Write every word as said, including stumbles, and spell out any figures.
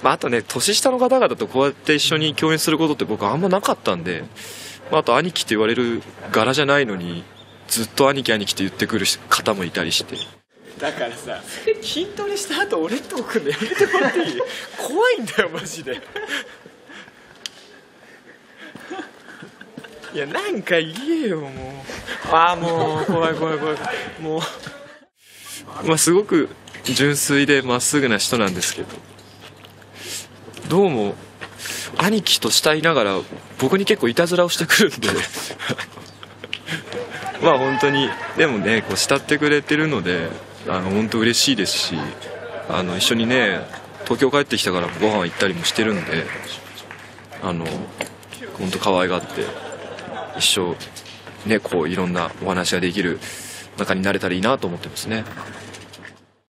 まあ、あとね年下の方々とこうやって一緒に共演することって僕はあんまなかったんで、まあ、あと兄貴って言われる柄じゃないのにずっと兄貴兄貴って言ってくる方もいたりして、だからさ筋トレした後俺んとこ来んのやめてもらっていい？怖いんだよマジで。いやなんか言えよもう。ああもう怖い怖い怖いもう。まあすごく純粋でまっすぐな人なんですけど、どうも兄貴と慕いながら僕に結構いたずらをしてくるんでまあ本当にでもねこう慕ってくれてるのであの本当嬉しいですし、あの一緒にね東京帰ってきたからご飯行ったりもしてるんで、あの本当可愛がって一生ねこういろんなお話ができる仲になれたらいいなと思ってますね。